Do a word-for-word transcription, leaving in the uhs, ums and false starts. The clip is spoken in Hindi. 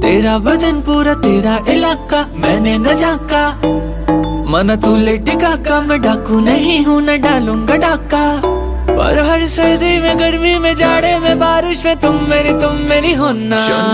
तेरा बदन पूरा तेरा इलाका मैंने न झाका, मना तू लेटेगा का मैं डाकू नहीं हूँ न डालूंगा डाका। पर हर सर्दी में गर्मी में जाड़े में बारिश में तुम मेरी तुम मेरी होना।